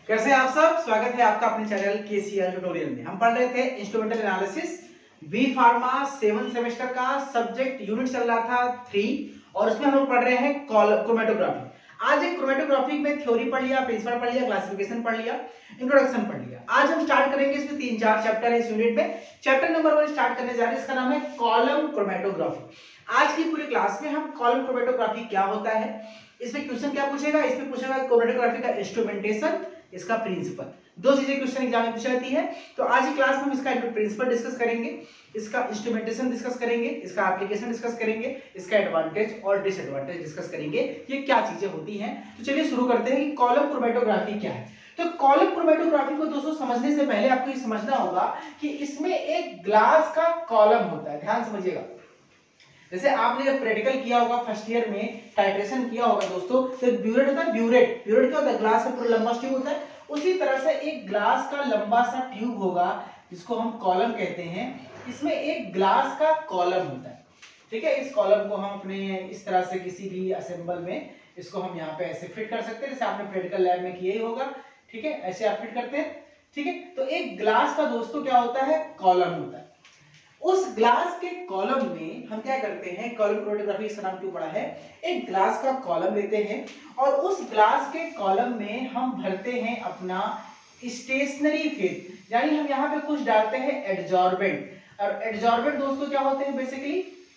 कैसे हैं आप सब। स्वागत है आपका अपने चैनल केसीएल ट्यूटोरियल में। हम पढ़ रहे थे instrumental analysis B pharma 7 semester का सब्जेक्ट यूनिट चल रहा था 3 और उसमें हम लोग पढ़ रहे हैं क्रोमेटोग्राफी। आज एक क्रोमेटोग्राफी में थ्योरी पढ़ लिया, प्रिंसिपल पढ़ लिया, क्लासिफिकेशन पढ़ लिया, इंट्रोडक्शन पढ़ लिया। आज हम स्टार्ट करेंगे, इसमें 3-4 चैप्टर है इस यूनिट में। चैप्टर नंबर 1 स्टार्ट करने जा रहे हैं, इसका नाम है कॉलम क्रोमेटोग्राफी। आज की पूरी क्लास में हम कॉलम क्रोमेटोग्राफी क्या होता है, इसमें क्वेश्चन क्या पूछेगा, इसमें पूछेगा क्रोमेटोग्राफी का इंस्ट्रूमेंटेशन, इसका प्रिंसिपल। दो चीजें क्वेश्चन एग्जाम में पूछी जाती है। तो आज की क्लास में हम इसका प्रिंसिपल डिस्कस करेंगे, इसका इंस्ट्रूमेंटेशन डिस्कस करेंगे, इसका एप्लीकेशन डिस्कस करेंगे, इसका एडवांटेज और डिसएडवांटेज डिस्कस करेंगे, ये क्या चीजें होती हैं। तो चलिए शुरू करते हैं कि कॉलम क्रोमेटोग्राफी क्या है। तो कॉलम क्रोमेटोग्राफी को दोस्तों समझने से पहले आपको ये समझना होगा कि इसमें एक ग्लास का कॉलम होता है। ध्यान समझिएगा, जैसे आपने जब प्रैक्टिकल किया होगा फर्स्ट ईयर में, टाइट्रेशन किया होगा दोस्तों, तो ब्यूरेट होता है। ब्यूरेट क्या होता है, ग्लास का पूरा लंबा ट्यूब होता है। उसी तरह से एक ग्लास का लंबा सा ट्यूब होगा जिसको हम कॉलम कहते हैं। इसमें एक ग्लास का कॉलम होता है, ठीक है। इस कॉलम को हम अपने इस तरह से किसी भी असेंबल में इसको हम यहाँ पे ऐसे फिट कर सकते हैं, जैसे आपने प्रैक्टिकल लैब में किया ही होगा, ठीक है। ऐसे आप फिट करते हैं, ठीक है। तो एक ग्लास का दोस्तों क्या होता है, कॉलम होता है। उस ग्लास के कॉलम में हम क्या करते हैं, कॉलम क्रोमेटोग्राफी इसका नाम क्यों पड़ा है, एक ग्लास का कॉलम लेते हैं और उस ग्लास के कॉलम में हम भरते हैं अपना स्टेशनरी फेज, यानी हम यहाँ पे कुछ डालते हैं एडजॉर्बेंट। और एडजॉर्बेंट दोस्तों क्या होते हैं बेसिकली,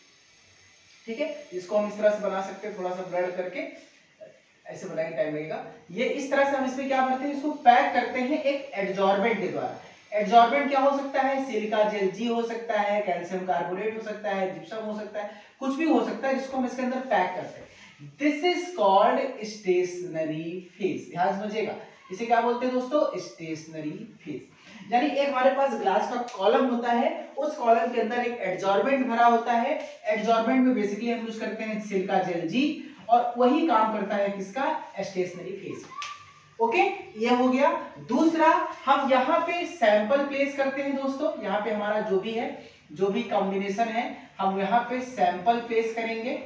ठीक है। इसको हम इस तरह से बना सकते हैं, थोड़ा सा ब्लर करके ऐसे बनाएंगे, टाइम लगेगा। ये इस तरह से हम इसमें क्या करते हैं, इसको पैक करते हैं एक एडजॉर्बेंट के द्वारा। एडजॉर्बेंट क्या हो सकता है, सिलिका जेल जी हो सकता है, कैल्शियम कार्बोनेट हो सकता है, जिप्सम हो सकता है, कुछ भी हो सकता है, जिसको हम इसके अंदर पैक करते हैं। This is called stationary phase. ध्यान समझिएगा, इसे क्या बोलते हैं दोस्तों, स्टेशनरी फेज। यानी एक हमारे पास ग्लास का कॉलम होता है, उस कॉलम के अंदर एक एडजॉर्बेंट भरा होता है। एडजॉर्बेंट में बेसिकली हम यूज करते हैं सिलिका जेल जी, और वही काम करता है किसका, स्टेशनरी फेज। ओके, ये हो गया। दूसरा, हम यहाँ पे सैंपल प्लेस करते हैं दोस्तों। यहाँ पे हमारा जो भी है, जो भी कॉम्बिनेशन है, हम यहाँ पे सैंपल प्लेस करेंगे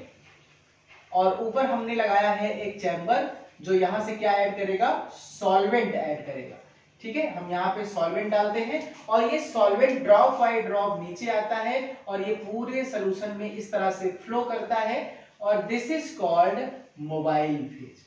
और ऊपर हमने लगाया है एक चैम्बर जो यहाँ से क्या ऐड करेगा, सॉल्वेंट ऐड करेगा, ठीक है। हम यहाँ पे सॉल्वेंट डालते हैं और ये सॉल्वेंट ड्रॉप बाय ड्रॉप नीचे आता है और ये पूरे सोल्यूशन में इस तरह से फ्लो करता है, और this is called mobile phase,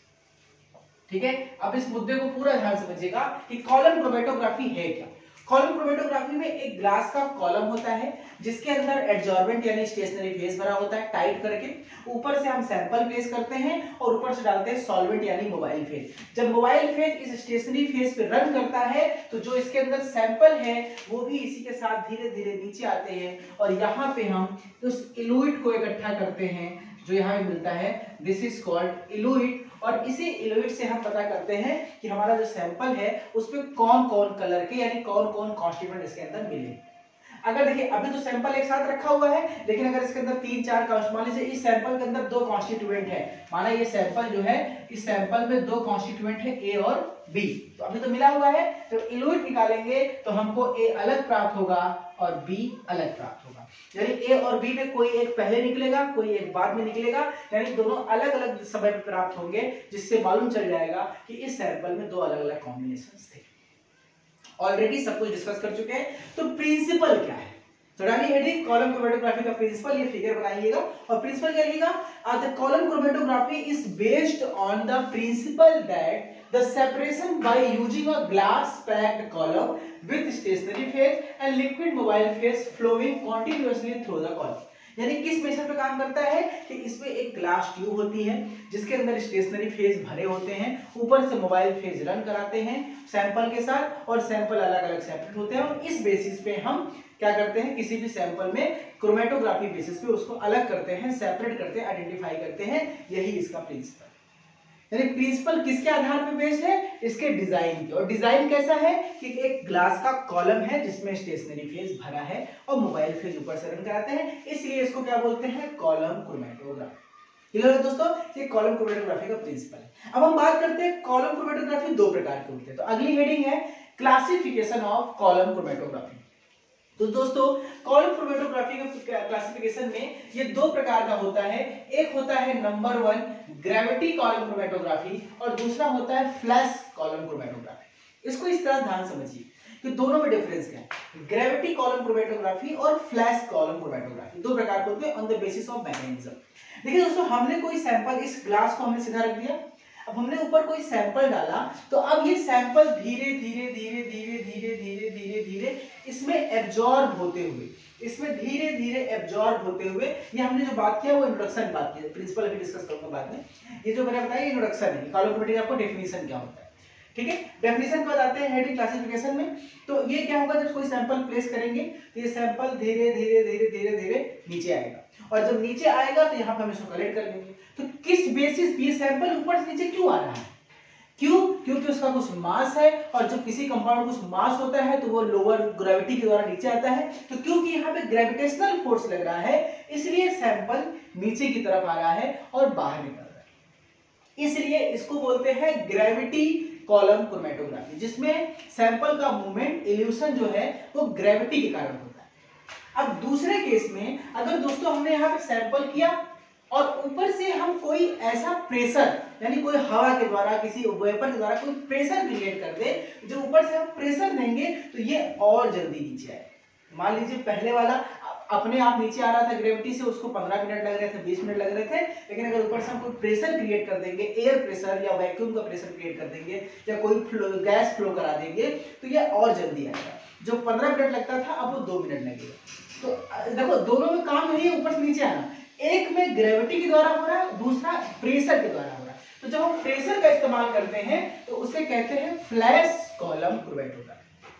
ठीक है। अब इस मुद्दे को पूरा ध्यान समझिएगा कि कॉलम क्रोमेटोग्राफी है क्या। कॉलम क्रोमेटोग्राफी में एक ग्लास का कॉलम होता है जिसके अंदर एडजॉर्बेंट यानी स्टेशनरी फेज भरा होता है टाइट करके। ऊपर से हम सैंपल प्लेस करते हैं और ऊपर से डालते हैं सॉल्वेंट यानी मोबाइल फेज। जब मोबाइल फेज इस स्टेशनरी फेज पे रन करता है तो जो इसके अंदर सैंपल है वो भी इसी के साथ धीरे धीरे नीचे आते हैं और यहाँ पे हम उस इलुइड को इकट्ठा करते हैं जो यहाँ पे मिलता है। दिस इज कॉल्ड इलुइड, और इसी इलुइड से हम पता करते हैं कि हमारा जो सैंपल है उसमें कौन कौन कलर के यानी कौन कौन कॉन्स्टिट्यूएंट इसके अंदर मिले। अगर देखिए अभी तो सैंपल एक साथ रखा हुआ है, लेकिन अगर इसके अंदर 3-4 कॉन्स्टिट्यूएंट, मान लीजिए इस सैंपल के अंदर 2 कॉन्स्टिट्यूएंट है, माना ये सैंपल जो है, इस सैंपल में 2 कॉन्स्टिट्यूएंट है ए और बी, तो अभी तो मिला हुआ है। तो इलुइड निकालेंगे तो हमको ए अलग प्राप्त होगा और बी अलग प्राप्त होगा, यानी ए और बी में कोई एक पहले निकलेगा, कोई एक बाद में निकलेगा, यानी दोनों अलग अलग समय पर प्राप्त होंगे, जिससे मालूम चल जाएगा कि इस सैंपल में 2 अलग अलग कॉम्बिनेशंस थे। ऑलरेडी सब कुछ डिस्कस कर चुके हैं। तो प्रिंसिपल क्या है, तो डालिए हेडिंग कॉलम क्रोमेटोग्राफी का प्रिंसिपल, ये फिगर बनाइएगा और प्रिंसिपल क्या लिखिएगा, the column chromatography is based on the principle that the separation by using a glass packed column with stationary phase and liquid mobile phase flowing continuously through the column। यानी किस method पे काम करता है कि इसमें एक ग्लास ट्यूब होती है जिसके अंदर स्टेशनरी फेज भरे होते हैं, ऊपर से मोबाइल फेज रन कराते हैं सैंपल के साथ, और सैंपल अलग अलग सेपरेट होते हैं, और इस बेसिस पे हम क्या करते हैं, किसी भी सैंपल में क्रोमेटोग्राफी बेसिस पे उसको अलग करते हैं, सेपरेट करते हैं, आइडेंटिफाई करते हैं। यही इसका प्रिंसिपल। यानी प्रिंसिपल किसके आधार पर बेस्ड है, इसके डिजाइन के। और डिजाइन कैसा है कि एक ग्लास का कॉलम है जिसमें स्टेशनरी फेज भरा है और मोबाइल फेज ऊपर से रन कराते हैं, इसलिए इसको क्या बोलते हैं, कॉलम क्रोमेटोग्राफी। क्लियर है दोस्तों, ये कॉलम क्रोमेटोग्राफी का प्रिंसिपल है। अब हम बात करते हैं कॉलम क्रोमेटोग्राफी 2 प्रकार के होते हैं। तो अगली हेडिंग है क्लासिफिकेशन ऑफ कॉलम क्रोमेटोग्राफी। तो दोस्तों कॉलम क्रोमेटोग्राफी के क्लासिफिकेशन में ये 2 प्रकार का होता है। एक होता है नंबर 1 ग्रेविटी कॉलम क्रोमेटोग्राफी और दूसरा होता है फ्लैश कॉलम क्रोमेटोग्राफी। इसको इस तरह ध्यान समझिए कि दोनों में डिफरेंस क्या है। ग्रेविटी कॉलम क्रोमेटोग्राफी और फ्लैश कॉलम क्रोमेटोग्राफी दो प्रकार के होते हैं on the basis of mechanism. देखिए दोस्तों, हमने कोई सैंपल, इस ग्लास को हमने सीधा रख दिया, अब हमने ऊपर कोई सैंपल डाला, तो अब ये सैंपल धीरे धीरे धीरे धीरे धीरे धीरे धीरे धीरे इसमें एब्जॉर्ब होते हुए, इसमें धीरे धीरे एब्जॉर्ब होते हुए, ये हमने जो बात किया वो इंट्रोडक्शन बात की, प्रिंसिपल अभी डिस्कस करूंगा बाद में। ये जो मैंने बताया इंट्रोडक्शन है, कॉलम क्रोमेटिक आपको डेफिनेशन क्या होता है, ठीक है। डेफिनेशन के बाद आते हैं हेडिंग क्लासिफिकेशन में। तो ये क्या होगा, जब कोई सैंपल प्लेस करेंगे तो ये सैंपल धीरे धीरे धीरे धीरे धीरे नीचे आएगा, और जब नीचे आएगा तो यहाँ पे हम इसको कलेक्ट कर लेंगे। तो किस बेसिस ये सैंपल ऊपर से नीचे क्यों आ रहा है, क्यों? क्योंकि उसका कुछ मास है, और जब किसी कंपाउंड में कुछ मास होता है तो वो लोअर ग्रेविटी के द्वारा नीचे आता है। तो क्योंकि यहाँ पे ग्रेविटेशनल फोर्स लग रहा है, इसलिए सैंपल नीचे की तरफ आ रहा है और बाहर निकल रहा है। इसलिए इसको बोलते हैं ग्रेविटी कॉलम क्रोमेटोग्राफी, जिसमें सैंपल का मूवमेंट, इल्यूशन जो है वो ग्रेविटी के कारण होता है। अब दूसरे केस में अगर दोस्तों हमने यहाँ पे सैंपल किया और ऊपर से हम कोई ऐसा प्रेशर, यानी कोई हवा के द्वारा, किसी वेपर के द्वारा कोई प्रेशर क्रिएट कर दे, जो ऊपर से हम प्रेशर देंगे तो ये और जल्दी नीचे आए। मान लीजिए पहले वाला अपने आप नीचे आ रहा था ग्रेविटी से, उसको 15 मिनट लग रहे थे, 20 मिनट लग रहे थे, लेकिन अगर ऊपर से हम कोई प्रेशर क्रिएट कर देंगे, एयर प्रेशर या वैक्यूम का प्रेशर क्रिएट कर देंगे, या कोई गैस फ्लो करा देंगे, तो ये और जल्दी आएगा। जो 15 मिनट लगता था अब वो 2 मिनट लगेगा। तो देखो, दोनों में काम नहीं है ऊपर से नीचे आना, एक में ग्रेविटी के द्वारा हो रहा है, दूसरा प्रेशर के द्वारा हो रहा है। तो जब हम प्रेशर का इस्तेमाल करते हैं तो उसे कहते हैं फ्लैश कॉलम क्रोमेटोग्राफी।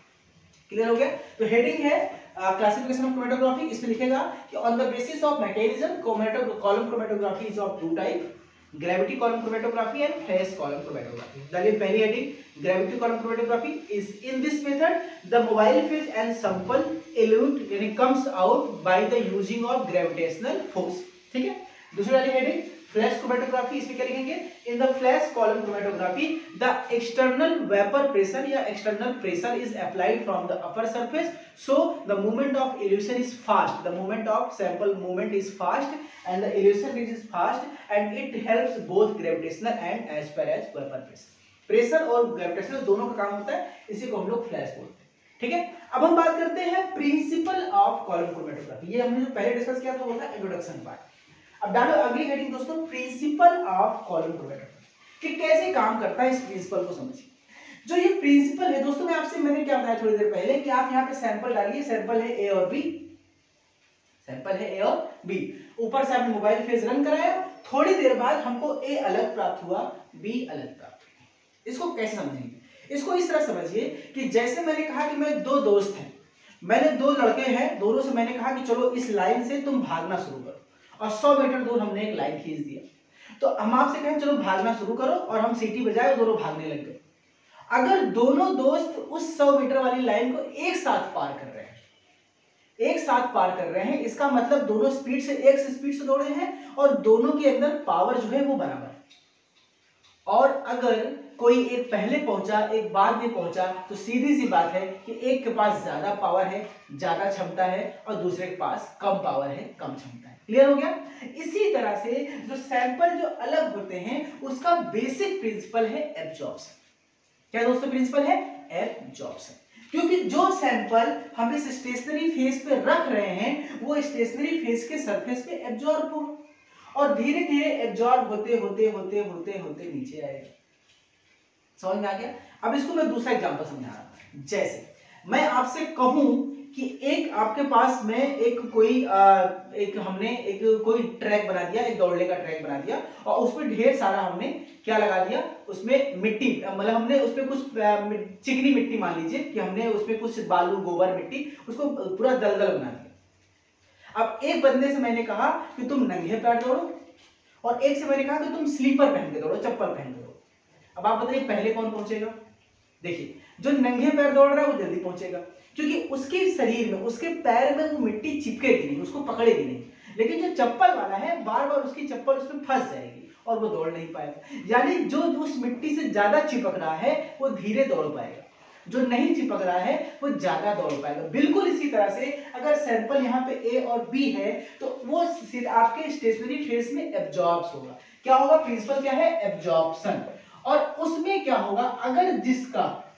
क्लियर हो गया? तो हेडिंग है क्लासिफिकेशन ऑफ क्रोमेटोग्राफी, इसमें लिखेगा कि on the basis of mechanism column chromatography is of two type, gravity column chromatography and flash column chromatography. डालिए पहली heading, gravity column chromatography is in this method the mobile phase and sample elute यानी comes out by the using of gravitational force, ठीक है। दूसरी वाली heading flash chromatography, इसमें क्या लिखेंगे, in the flash column chromatography the external vapour pressure या external pressure is applied from the upper surface, so the movement of elution is fast, the movement of sample movement is fast and the elution is fast and it helps both gravitational and as per as vapour pressure. Pressure और gravitational दोनों का काम होता है, इसी को हम लोग फ्लैश बोलते हैं, ठीक है। अब हम बात करते हैं प्रिंसिपल ऑफ कॉलम क्रोमेटोग्राफी। ये हमने जो पहले डिस्कस किया था वो था इंट्रोडक्शन पार्ट। अब डालो अगली हेडिंग दोस्तों, प्रिंसिपल ऑफ कॉलम क्रोमेटोग्राफी, कि कैसे काम करता है, इस प्रिंसिपल को समझिए। जो ये प्रिंसिपल है दोस्तों, मैंने क्या बताया थोड़ी देर पहले कि आप यहाँ पे सैंपल डालिए, सैंपल है ए और बी, सैंपल है ए और बी, ऊपर से आपने मोबाइल फेज रन कराया, थोड़ी देर बाद हमको ए अलग प्राप्त हुआ, बी अलग प्राप्त हुआ। इसको कैसे समझेंगे? इसको इस तरह समझिए कि जैसे मैंने कहा कि मैं दो दोस्त हैं, मैंने दो लड़के हैं, दोनों से मैंने कहा कि चलो इस लाइन से तुम भागना शुरू करो, और 100 मीटर दूर हमने एक लाइन खींच दिया। तो हम आपसे कहें चलो भागना शुरू करो, और हम सीटी बजाए, दोनों भागने लग गए। अगर दोनों दोस्त उस 100 मीटर वाली लाइन को एक साथ पार कर रहे हैं, एक साथ पार कर रहे हैं, इसका मतलब दोनों स्पीड से, एक स्पीड से दौड़े हैं, और दोनों के अंदर पावर जो है वो बराबर है। और अगर कोई एक पहले पहुंचा, एक बाद में पहुंचा, तो सीधी सी बात है कि एक के पास ज्यादा पावर है, ज्यादा क्षमता है, और दूसरे के पास कम पावर है, कम क्षमता है। क्लियर हो गया? इसी तरह से जो सैंपल जो अलग होते हैं, उसका बेसिक प्रिंसिपल है एब्जॉर्प्शन। क्या दोस्तों प्रिंसिपल है? एब्जॉर्प्शन। क्योंकि जो सैंपल हम इस स्टेशनरी फेज पे रख रहे हैं, वो स्टेशनरी फेज के सरफेस पे एब्जॉर्ब होगा, और धीरे धीरे एब्जॉर्ब होते होते होते होते होते नीचे आएगा। समझ में आ गया? अब इसको मैं दूसरा एग्जांपल समझा रहा हूं। जैसे मैं आपसे कहूं कि एक आपके पास में हमने कोई ट्रैक बना दिया, एक दौड़ने का ट्रैक बना दिया, और उसमें ढेर सारा हमने क्या लगा दिया, उसमें मिट्टी, मतलब हमने उसमें कुछ चिकनी मिट्टी, मान लीजिए कि हमने उसमें कुछ बालू, गोबर, मिट्टी, उसको पूरा दलदल बना दिया। अब एक बंदे से मैंने कहा कि तुम नंगे पैर दौड़ो, और एक से मैंने कहा कि तुम स्लीपर पहन के दौड़ो, चप्पल पहन के दौड़ो। अब आप बताइए पहले कौन पहुंचेगा? देखिए, जो नंगे पैर दौड़ रहा है वो जल्दी पहुंचेगा, क्योंकि उसके शरीर में, उसके पैर में वो मिट्टी चिपकेगी नहीं, उसको पकड़ेगी नहीं। लेकिन जो चप्पल वाला है, बार बार उसकी चप्पल उसमें फंस जाएगी और वो दौड़ नहीं पाएगा। यानी जो उस मिट्टी से ज्यादा चिपक रहा है वो धीरे दौड़ पाएगा, जो नहीं चिपक रहा है वो ज्यादा दौड़ पाएगा। बिल्कुल इसी तरह से अगर सैंपल यहाँ पे ए और बी है, तो वो आपके स्टेशनरी फेज में एब्जॉर्ब होगा। क्या होगा? प्रिंसिपल क्या है? एब्जॉर्प्शन। और उसमें क्या होगा? अगर जिसका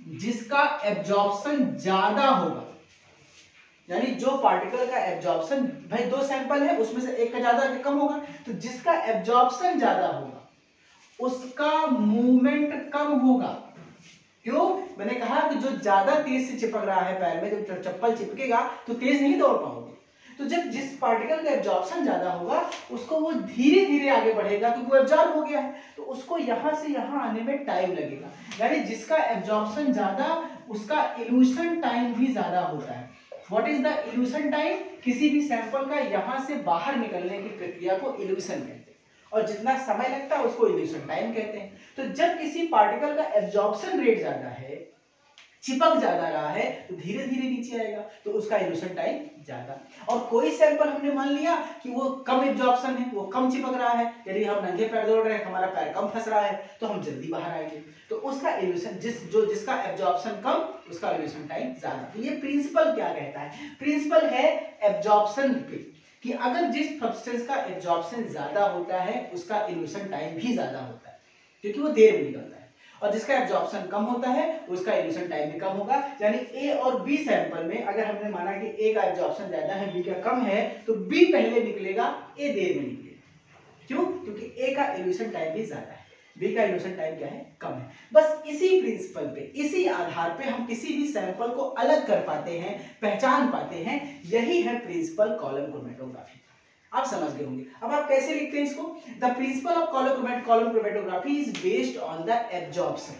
जिसका एब्जॉर्प्शन ज्यादा होगा, यानी जो पार्टिकल का एब्जॉर्प्शन, भाई दो सैंपल है उसमें से एक का ज्यादा कि कम होगा, तो जिसका एब्जॉर्प्शन ज्यादा होगा उसका मूवमेंट कम होगा। क्यों? मैंने कहा कि जो ज्यादा तेज से चिपक रहा है पैर में, जब चप्पल चिपकेगा तो तेज नहीं दौड़ पाओगे। तो जब जिस पार्टिकल का एब्जॉर्प्शन ज्यादा होगा उसको वो धीरे धीरे आगे बढ़ेगा क्योंकि वो एब्जॉर्ब हो गया है, तो उसको यहां से यहां आने में टाइम लगेगा। यानी जिसका एब्जॉर्प्शन ज्यादा उसका इल्यूशन टाइम भी ज्यादा होता है। What is the elution time? किसी भी सैंपल का यहां से बाहर निकलने की प्रक्रिया को इल्यूशन कहते हैं, और जितना समय लगता है उसको इल्यूशन टाइम कहते हैं। तो जब किसी पार्टिकल का एब्जॉर्प्शन रेट ज्यादा है, चिपक ज्यादा रहा है, तो धीरे धीरे नीचे आएगा, तो उसका इल्यूशन टाइम ज्यादा। और कोई सैंपल हमने मान लिया कि वो कम एब्जॉर्प्शन है, वो कम चिपक रहा है, यदि हम नंगे पैर दौड़ रहे हैं, हमारा पैर कम फंस रहा है, तो हम जल्दी बाहर आएंगे, तो उसका इल्यूशन जिसका एब्जॉर्प्शन कम उसका इल्यूशन टाइम ज्यादा। तो ये प्रिंसिपल क्या कहता है? प्रिंसिपल है एब्जॉर्प्शन पे, कि अगर जिस सब्सटेंस का एब्जॉर्प्शन ज्यादा होता है उसका इल्यूशन टाइम भी ज्यादा होता है क्योंकि वो देर में निकलता है, और जिसका एब्जॉर्प्शन कम होता है उसका इल्यूशन टाइम भी कम होगा। यानी ए और बी सैंपल में अगर हमने माना कि ए का एब्जॉर्प्शन ज्यादा है, बी का कम है, तो बी पहले निकलेगा, ए देर में निकलेगा। क्यों? क्योंकि ए का इल्यूशन टाइम भी ज्यादा है, बी का इल्यूशन टाइम क्या है? कम है। बस इसी प्रिंसिपल पे, इसी आधार पे हम किसी भी सैंपल को अलग कर पाते हैं, पहचान पाते हैं। यही है प्रिंसिपल कॉलम क्रोमैटोग्राफी। आप समझ गए होंगे। अब आप कैसे लिखते हैं इसको? The principle of column chromatography is based on the absorption.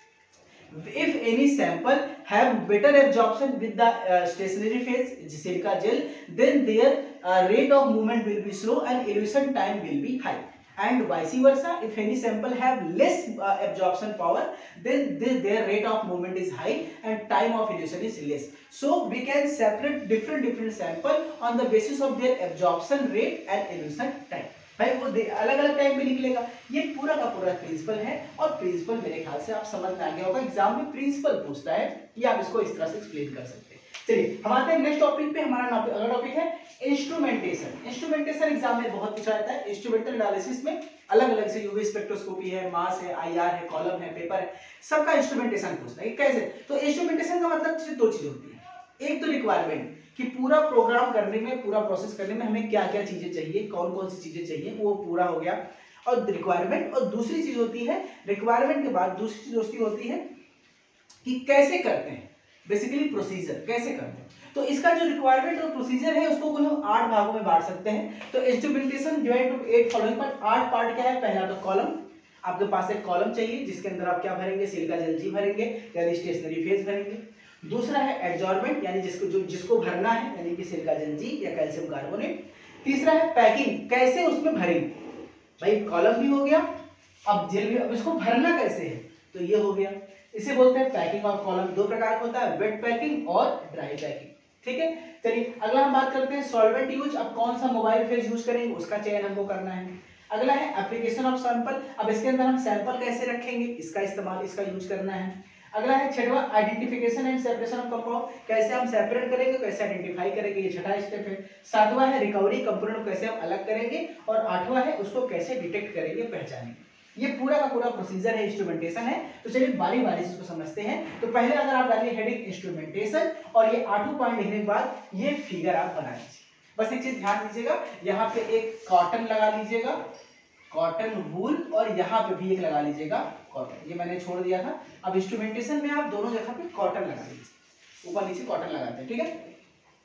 If any sample have better absorption with the stationary phase silica gel, then their rate of movement will be slow and elution time will be high. And vice versa, if any sample have less absorption power, then their rate of movement is high and time of elution is less. So we can separate different sample on the basis of their absorption rate and elution time. भाई वो अलग अलग time पे निकलेगा। ये पूरा का पूरा प्रिंसिपल है, और प्रिंसिपल मेरे ख्याल से आप समझ में आ गया होगा। एग्जाम में प्रिंसिपल पूछता है या आप इसको इस तरह से एक्सप्लेन कर सकते हैं। चलिए हम आते हैं नेक्स्ट टॉपिक पे। हमारा अगला टॉपिक है इंस्ट्रूमेंटेशन। इंस्ट्रूमेंटेशन एग्जाम में बहुत पूछा जाता है। इंस्ट्रूमेंटल एनालिसिस में अलग अलग से यूवी स्पेक्ट्रोस्कोपी है, मास है, आईआर है, कॉलम है, पेपर है, सबका इंस्ट्रूमेंटेशन पूछता है। कैसे? तो इंस्ट्रूमेंटेशन का मतलब दो चीज होती है। एक तो रिक्वायरमेंट, कि पूरा प्रोग्राम करने में, पूरा प्रोसेस करने में हमें क्या क्या चीजें चाहिए, कौन कौन सी चीजें चाहिए, वो पूरा हो गया, और रिक्वायरमेंट। और दूसरी चीज होती है, रिक्वायरमेंट के बाद दूसरी चीज होती है कि कैसे करते हैं, बेसिकली प्रोसीजर कैसे करते हैं। तो इसका जो रिक्वायरमेंट और प्रोसीजर है उसको हम 8 भागों में बांट सकते हैं। तो instrumentation divide to 8 following part. 8 part क्या है? पहला तो कॉलम, आपके पास एक कॉलम चाहिए जिसके अंदर आप क्या भरेंगे? सिलिका जेल जी भरेंगे, यानी स्टेशनरी फेज भरेंगे। दूसरा है एडजॉर्बमेंट, यानी जिसको भरना है, यानी कि सिलिका जेल जी या कैल्शियम कार्बोनेट। तीसरा है पैकिंग, कैसे उसमें भरेंगे। भाई कॉलम भी हो गया, अब जेल भी, अब इसको भरना कैसे है, तो ये हो गया। इसे बोलते हैं पैकिंग ऑफ कॉलम। दो प्रकार का होता है, वेट पैकिंग और ड्राई पैकिंग। ठीक है, चलिए अगला हम बात करते हैं सॉल्वेंट यूज। अब कौन सा मोबाइल फेज यूज करेंगे उसका चयन हमको करना है। अगला है एप्लीकेशन ऑफ सैंपल। अब इसके अंदर हम सैंपल कैसे रखेंगे, इसका इस्तेमाल, इसका यूज करना है। अगला है छठवां identification and separation of compound, कैसे हम सेपरेट करेंगे, कैसे आइडेंटिफाई करेंगे, ये छठा स्टेप है। सातवां है रिकवरी, कंपोनेंट को कैसे हम अलग करेंगे, और आठवां है उसको कैसे डिटेक्ट करेंगे, पहचानेंगे। ये पूरा का पूरा प्रोसीजर है, इंस्ट्रूमेंटेशन है। तो चलिए बारी बारी से इसको समझते हैं। तो पहले अगर आप डालिए हेडिंग इंस्ट्रूमेंटेशन, और ये 8 पॉइंट लिखने के बाद ये फिगर आप बना लीजिए। बस एक चीज ध्यान दीजिएगा, यहाँ पे एक कॉटन लगा लीजिएगा, कॉटन वूल, और यहाँ पे भी एक लगा लीजिएगा कॉटन, ये मैंने छोड़ दिया था। अब इंस्ट्रूमेंटेशन में आप दोनों जगह पे कॉटन लगा लीजिए, ऊपर नीचे कॉटन लगाते हैं। ठीक है,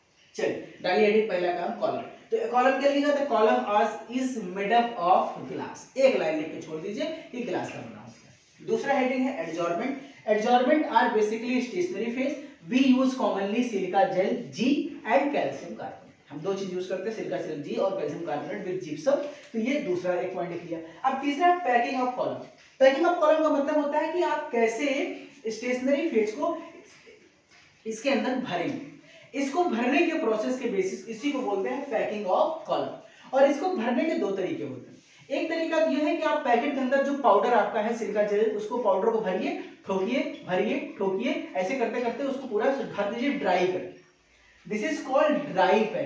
चलिए डालिए हेडिंग, पहला काम कॉलम। तो कॉलम क्या लिखा था? कॉलम आज is made up of glass. एक लाइन लिख के छोड़ दीजिए, ये ग्लास का बना होता है। दूसरा हेडिंग है adsorbent. Adsorbent are basically stationary phase, we use commonly silica gel G and calcium carbonate. हम दो चीज यूज करते हैं, सिलिका जेल जी और कैल्शियम कार्बोनेट विद जिप्सम। तो ये दूसरा एक पॉइंट लिख लिया। अब तीसरा packing of column. Packing of column का मतलब होता है कि आप कैसे स्टेशनरी फेज को इसके अंदर भरेंगे। इसको भरने के प्रोसेस के बेसिस, इसी को बोलते हैं पैकिंग ऑफ कॉलम। और इसको भरने के दो तरीके होते हैं। एक तरीका यह है कि आप पैकेट के अंदर जो पाउडर आपका है सिलिका जेल, उसको पाउडर को भरिए, ठोकिए, भरिए, ठोकिए, ऐसे करते करते उसको पूरा भर दीजिए, ड्राई करके। This is called dry packing.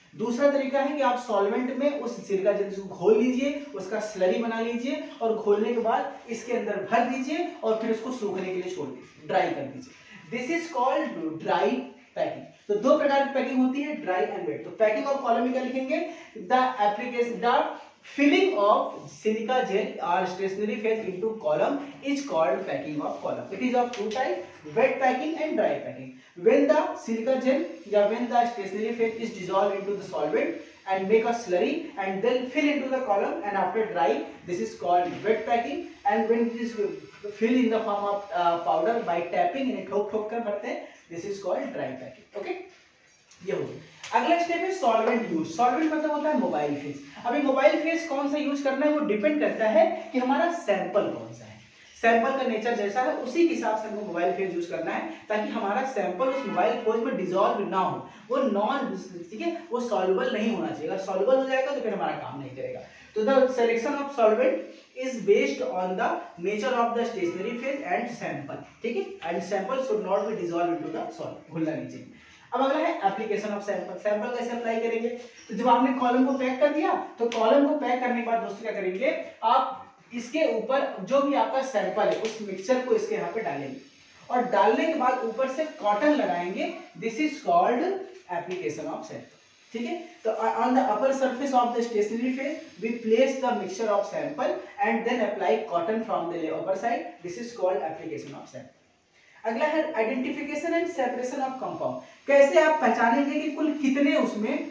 दूसरा तरीका है कि आप सॉल्वेंट में उस सिलिका जेल को घोल लीजिए, उसका स्लरी बना लीजिए और घोलने के बाद इसके अंदर भर दीजिए और फिर उसको सूखने के लिए छोड़ दीजिए, ड्राई कर दीजिए। This is called dry packing. तो दो प्रकार की पैकिंग होती है, ड्राई एंड वेट। तो पैकिंग ऑफ कॉलम में क्या लिखेंगे, the application the filling of silica gel or stationary phase into column is called packing of column. It is of two types, wet packing and dry packing. When the silica gel or when the stationary phase is dissolved into the solvent and make a slurry and then fill into the column, and after dry, this is called wet packing. And when it is fill in the form of powder by tapping and ठोक ठोक कर भरते हैं, this is called dry packing. Okay, ये हो गया। अगला step है सॉल्वेंट यूज। सॉल्वेंट मतलब होता है मोबाइल फेज। अभी मोबाइल फेज कौन सा यूज करना है वो डिपेंड करता है कि हमारा सैंपल कौन सा है, सैंपल का नेचर जैसा है उसी के हिसाब से हमको मोबाइल फेज यूज करना है, ताकि हमारा सैंपल उस मोबाइल फेज में डिसॉल्व ना हो, वो नॉन, ठीक है, वो सॉल्युबल नहीं होना चाहिए। अगर सॉल्युबल हो जाएगा तो फिर हमारा काम नहीं करेगा। तो the selection of solvent is based on the nature of the stationary phase and sample, ठीक है, and sample should not be dissolve into the solvent, घुलना नहीं चाहिए। अब अगला है एप्लीकेशन ऑफ सैंपल। सैंपल कैसे अप्लाई करेंगे, तो जब आपने कॉलम को पैक कर दिया तो कॉलम को पैक करने के बाद दोस्तों क्या करेंगे, आप इसके ऊपर जो भी आपका सैंपल है उस मिक्सचर को इसके यहाँ पे डालेंगे और डालने के बाद ऊपर से कॉटन लगाएंगे। This is called application of sample, ठीक है। तो on the upper surface of the stationary phase we place the mixture of sample and then apply cotton from the upper side. This is called application of sample. अगला है identification and separation of compound. कैसे आप पहचानेंगे कि कुल कितने उसमें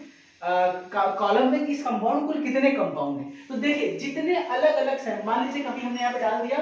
column में किस कंपाउंड कुल कितने कंपाउंड हैं। तो देखिए जितने अलग अलग सैंपल, मान लीजिए कभी हमने यहाँ पे डाल दिया,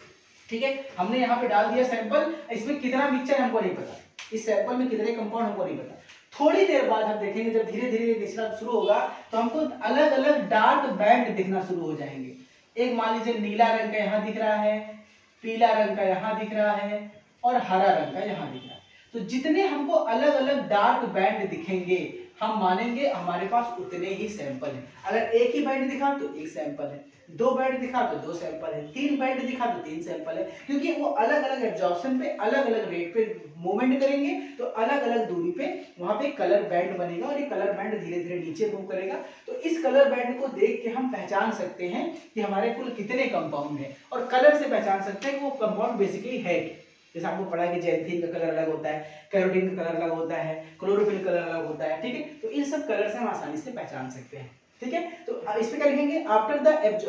ठीक है, हमने यहाँ पे डाल दिया सैंपल, इसमें कितना मिक्सचर हमको नहीं पता, इस सैंपल में कितने कंपाउंड हमको नहीं पता। थोड़ी देर बाद हम देखेंगे जब धीरे धीरे निकलना शुरू होगा तो हमको अलग अलग डार्क बैंड दिखना शुरू हो जाएंगे। एक मान लीजिए नीला रंग का यहाँ दिख रहा है, पीला रंग का यहाँ दिख रहा है और हरा रंग का यहाँ दिख रहा है। तो जितने हमको अलग अलग डार्क बैंड दिखेंगे हम मानेंगे हमारे पास उतने ही सैंपल हैं। अगर एक ही बैंड दिखा तो एक सैंपल है, दो बैंड दिखा तो दो सैंपल है, तीन बैंड दिखा तो तीन सैंपल है, क्योंकि वो अलग अलग एब्जॉर्प्शन पे अलग अलग रेट पे मूवमेंट करेंगे तो अलग अलग दूरी पे वहां पे कलर बैंड बनेगा और ये कलर बैंड धीरे धीरे नीचे मूव करेगा। तो इस कलर बैंड को देख के हम पहचान सकते हैं कि हमारे कुल कितने कंपाउंड है, और कलर से पहचान सकते हैं कि वो कंपाउंड बेसिकली है। जैसे आपको पढ़ा है कि जैंथीन का कलर अलग होता है, कैरोटीन का कलर अलग होता है, क्लोरोफिल कलर अलग होता है, ठीक है। तो इन सब कलर से हम आसानी से पहचान सकते हैं, ठीक है। तो इस पे क्या लिखेंगे, after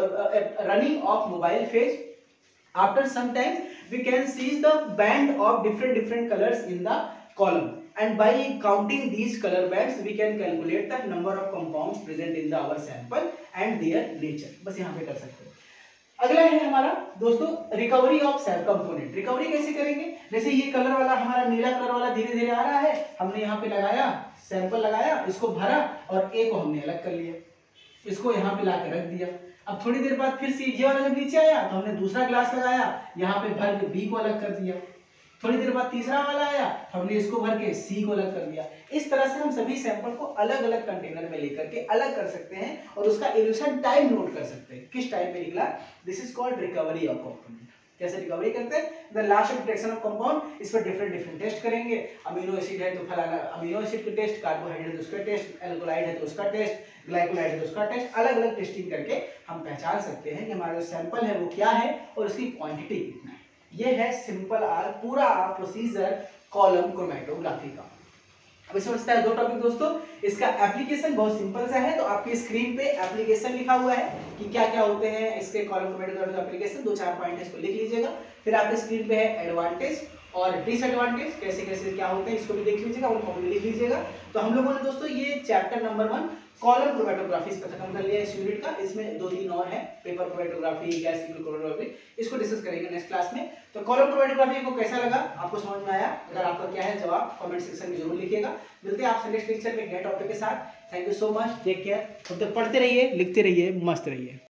the running of mobile phase after some time we can see the band of different colours in the column and by counting these color bands we can calculate the number of compounds present in the our sample and their nature। बस यहाँ पे कर सकते हैं। अगला है हमारा दोस्तों recovery of cell component. Recovery कैसे करेंगे, जैसे ये कलर वाला हमारा नीला कलर वाला धीरे धीरे आ रहा है, हमने यहाँ पे लगाया सैंपल लगाया, इसको भरा और ए को हमने अलग कर लिया, इसको यहाँ पे ला के रख दिया। अब थोड़ी देर बाद फिर ये वाला जब नीचे आया तो हमने दूसरा ग्लास लगाया, यहाँ पे भर के बी को अलग कर दिया। थोड़ी देर बाद तीसरा वाला आया, हमने इसको भर के सी को अलग कर दिया। इस तरह से हम सभी सैंपल को अलग अलग कंटेनर में लेकर के अलग कर सकते हैं और उसका इल्यूशन टाइम नोट कर सकते हैं, किस टाइम पे निकला। This is called recovery of compound. कैसे रिकवरी करते हैं, the last of detection of compound, इस पर डिफरेंट टेस्ट करेंगे। अमीनो एसिड है तो फलाना अमीनो एसिड का टेस्ट, कार्बोहाइड्रेट है तो उसका टेस्ट, एल्कोलाइड है तो उसका टेस्ट, ग्लाइकोलाइड है तो उसका टेस्ट, अलग अलग टेस्टिंग करके हम पहचान सकते हैं कि हमारा जो सैंपल है वो क्या है और उसकी क्वांटिटी कितना है। ये है सिंपल आर पूरा प्रोसीजर कॉलम क्रोमेटोग्राफी का। अब इसमें बचता है दो टॉपिक दोस्तों। इसका एप्लीकेशन बहुत सिंपल सा है, तो आपकी स्क्रीन पे एप्लीकेशन लिखा हुआ है कि क्या क्या होते हैं इसके कॉलम क्रोमेटोग्राफी का एप्लीकेशन। दो चार पॉइंट इसको लिख लीजिएगा। फिर आपके स्क्रीन पे है एडवांटेज और डिसएडवांटेज, कैसे कैसे क्या होते हैं इसको भी देख लीजिएगा और कॉपी लिख लीजिएगा। तो हम लोगों ने दोस्तों ये चैप्टर नंबर 1 कॉलम क्रोमेटोग्राफी इसका खत्म कर लिया इस यूनिट का। इसमें 2-3 और है, paper chromatography, gas liquid chromatography, इसको डिस्कस करेंगे नेक्स्ट क्लास में। तो कॉलम क्रोमेटोग्राफी को कैसा लगा, आपको समझ में आया? अगर आपका क्या है जवाब कमेंट सेक्शन में जरूर लिखिएगा। मिलते हैं आपसे नेक्स्ट लेक्चर में एक नए टॉपिक के साथ। Thank you so much, take care. तब तक पढ़ते रहिए, लिखते रहिए, मस्त रहिए।